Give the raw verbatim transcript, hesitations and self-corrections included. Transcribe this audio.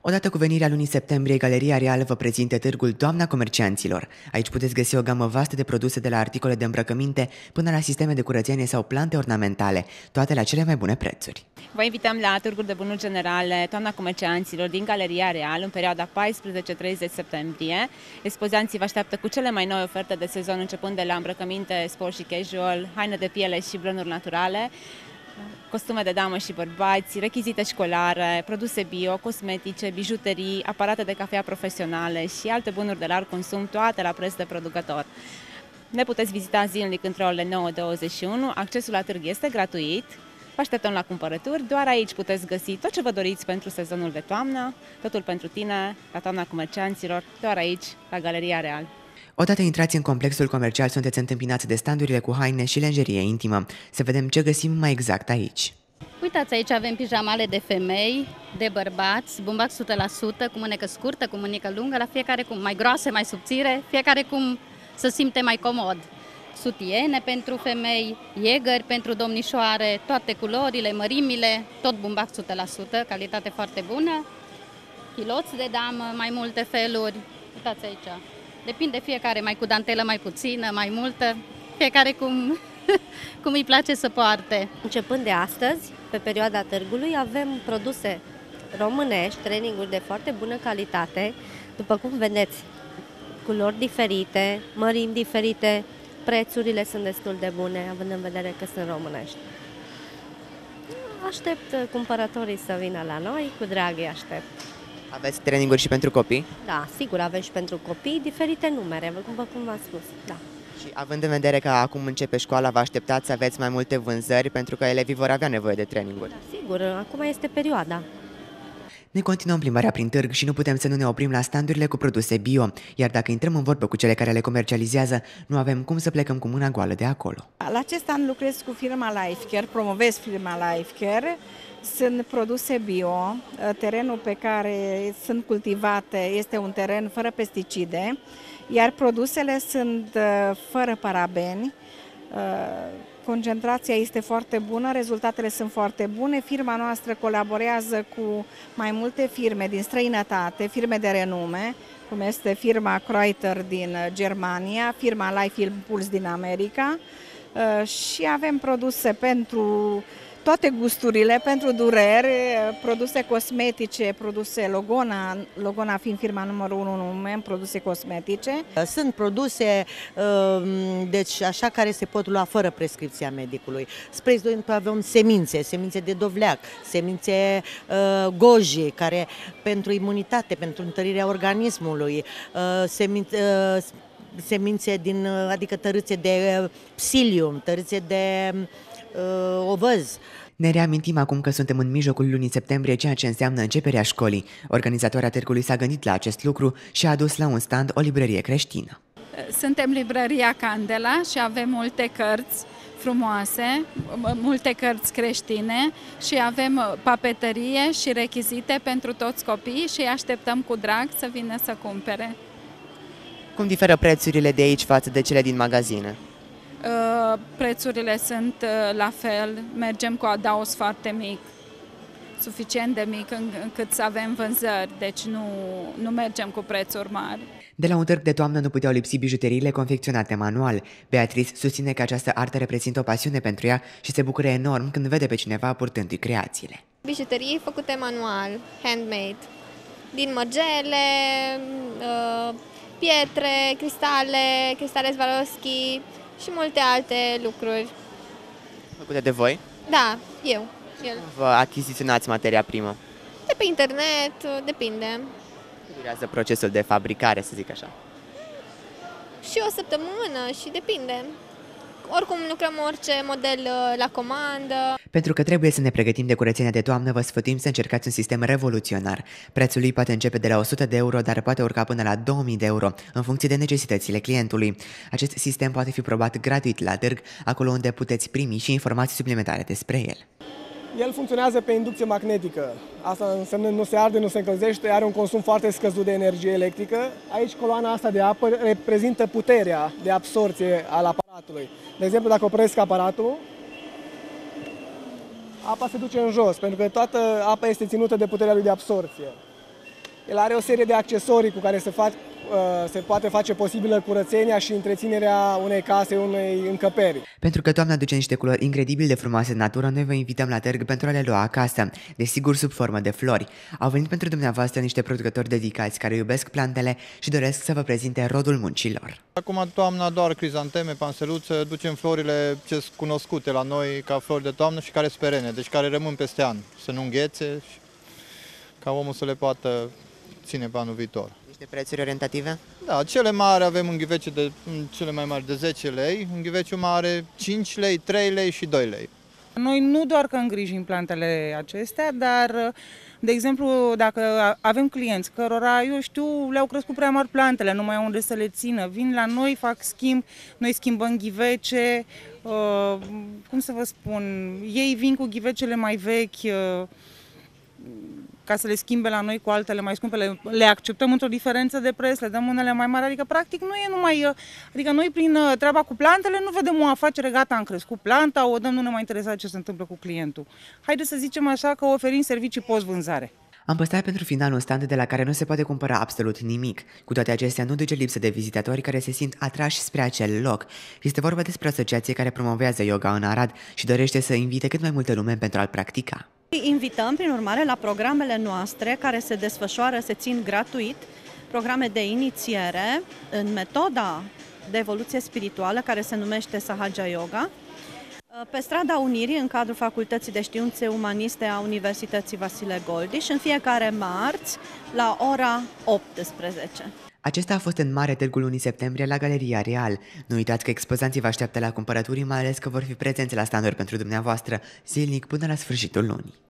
Odată cu venirea lunii septembrie, Galeria Real vă prezintă târgul Toamna Comercianților. Aici puteți găsi o gamă vastă de produse de la articole de îmbrăcăminte până la sisteme de curățenie sau plante ornamentale, toate la cele mai bune prețuri. Vă invităm la Târgul de Bunuri Generale Toamna Comercianților din Galeria Real în perioada paisprezece treizeci septembrie. Expozanții vă așteaptă cu cele mai noi oferte de sezon, începând de la îmbrăcăminte, sport și casual, haine de piele și blănuri naturale, costume de damă și bărbați, rechizite școlare, produse bio, cosmetice, bijuterii, aparate de cafea profesionale și alte bunuri de larg consum, toate la preț de producător. Ne puteți vizita zilnic între orele nouă douăzeci și unu, accesul la târg este gratuit, vă așteptăm la cumpărături, doar aici puteți găsi tot ce vă doriți pentru sezonul de toamnă, totul pentru tine, la Toamna Comercianților, doar aici, la Galeria Real. Odată intrați în complexul comercial, sunteți întâmpinați de standurile cu haine și lenjerie intimă. Să vedem ce găsim mai exact aici. Uitați, aici avem pijamale de femei, de bărbați, bumbac o sută la sută, cu mânecă scurtă, cu mânecă lungă, la fiecare cum mai groase, mai subțire, fiecare cum să simte mai comod. Sutiene pentru femei, iegări pentru domnișoare, toate culorile, mărimile, tot bumbac o sută la sută, calitate foarte bună. Chiloți de damă, mai multe feluri, uitați aici. Depinde fiecare, mai cu dantelă, mai puțină, mai multă, fiecare cum, cum îi place să poarte. Începând de astăzi, pe perioada târgului, avem produse românești, traininguri de foarte bună calitate, după cum vedeți, culori diferite, mărimi diferite, prețurile sunt destul de bune, având în vedere că sunt românești. Aștept cumpărătorii să vină la noi, cu drag îi aștept. Aveți traininguri și pentru copii? Da, sigur, avem și pentru copii diferite numere, după cum v-am spus, da. Și având în vedere că acum începe școala, vă așteptați să aveți mai multe vânzări, pentru că elevii vor avea nevoie de traininguri. Da, sigur, acum este perioada. Ne continuăm plimbarea prin târg și nu putem să nu ne oprim la standurile cu produse bio, iar dacă intrăm în vorbă cu cele care le comercializează, nu avem cum să plecăm cu mâna goală de acolo. La acest an lucrez cu firma Lifecare, promovez firma Lifecare. Sunt produse bio, terenul pe care sunt cultivate este un teren fără pesticide, iar produsele sunt fără parabeni, concentrația este foarte bună, rezultatele sunt foarte bune. Firma noastră colaborează cu mai multe firme din străinătate, firme de renume, cum este firma Kreuter din Germania, firma Life Impulse din America și avem produse pentru toate gusturile, pentru dureri, produse cosmetice, produse Logona, Logona fiind firma numărul unu în lume în produse cosmetice. Sunt produse, deci așa, care se pot lua fără prescripția medicului. Spre exemplu, avem semințe, semințe de dovleac, semințe goji, care pentru imunitate, pentru întărirea organismului, semințe, semințe din, adică tărâțe de psilium, tărâțe de ovăz. Ne reamintim acum că suntem în mijlocul lunii septembrie, ceea ce înseamnă începerea școlii. Organizatoarea târgului s-a gândit la acest lucru și a adus la un stand o librărie creștină. Suntem librăria Candela și avem multe cărți frumoase, multe cărți creștine și avem papeterie și rechizite pentru toți copiii și îi așteptăm cu drag să vină să cumpere. Cum diferă prețurile de aici față de cele din magazine? Prețurile sunt la fel, mergem cu adaos foarte mic, suficient de mic încât să avem vânzări, deci nu, nu mergem cu prețuri mari. De la un târg de toamnă nu puteau lipsi bijuteriile confecționate manual. Beatrice susține că această artă reprezintă o pasiune pentru ea și se bucură enorm când vede pe cineva purtându-i creațiile. Bijuterii făcute manual, handmade, din mărgele, pietre, cristale, cristale Swarovski și multe alte lucruri. Făcute de voi? Da, eu. El. Vă achiziționați materia primă? De pe internet, depinde. Cât durează procesul de fabricare, să zic așa? Și o săptămână și depinde. Oricum lucrăm orice model la comandă. Pentru că trebuie să ne pregătim de curățenia de toamnă, vă sfătuim să încercați un sistem revoluționar. Prețul lui poate începe de la o sută de euro, dar poate urca până la două mii de euro, în funcție de necesitățile clientului. Acest sistem poate fi probat gratuit la târg, acolo unde puteți primi și informații suplimentare despre el. El funcționează pe inducție magnetică. Asta înseamnă nu se arde, nu se încălzește, are un consum foarte scăzut de energie electrică. Aici coloana asta de apă reprezintă puterea de absorție al aparatului. De exemplu, dacă opresc aparatul, apa se duce în jos, pentru că toată apa este ținută de puterea lui de absorție. El are o serie de accesorii cu care se, fac, se poate face posibilă curățenia și întreținerea unei case, unei încăperi. Pentru că toamna aduce niște culori incredibil de frumoase în natură, noi vă invităm la târg pentru a le lua acasă, desigur sub formă de flori. Au venit pentru dumneavoastră niște producători dedicați care iubesc plantele și doresc să vă prezinte rodul muncilor. Acum toamna doar crizanteme, panseluțe, ducem florile ce sunt cunoscute la noi ca flori de toamnă și care sunt perene, deci care rămân peste an, să nu înghețe și ca omul să le poată ține pe anul viitor. Niște prețuri orientative? Da, cele mari avem în ghivece de cele mai mari de zece lei, în ghiveciul mare cinci lei, trei lei și doi lei. Noi nu doar că îngrijim plantele acestea, dar, de exemplu, dacă avem clienți cărora, eu știu, le-au crescut prea mari plantele, nu mai au unde să le țină, vin la noi, fac schimb, noi schimbăm ghivece, uh, cum să vă spun, ei vin cu ghivecele mai vechi, uh, ca să le schimbe la noi cu altele mai scumpe, le, le acceptăm într-o diferență de preț, le dăm unele mai mari, adică practic nu e numai, adică noi prin treaba cu plantele nu vedem o afacere, gata, am crescut planta, o dăm, nu ne mai interesează ce se întâmplă cu clientul. Haideți să zicem așa că oferim servicii post-vânzare. Am păstrat pentru final un stand de la care nu se poate cumpăra absolut nimic. Cu toate acestea, nu duce lipsă de vizitatori care se simt atrași spre acel loc. Este vorba despre o asociație care promovează yoga în Arad și dorește să invite cât mai multă lume pentru a-l practica. Invităm, prin urmare, la programele noastre care se desfășoară, se țin gratuit, programe de inițiere în metoda de evoluție spirituală care se numește Sahaja Yoga, pe strada Unirii, în cadrul Facultății de Științe Umaniste a Universității Vasile Goldiș, în fiecare marți, la ora optsprezece. Acesta a fost în mare târgul lunii septembrie la Galeria Real. Nu uitați că expozanții vă așteaptă la cumpărături, mai ales că vor fi prezenți la standuri pentru dumneavoastră zilnic până la sfârșitul lunii.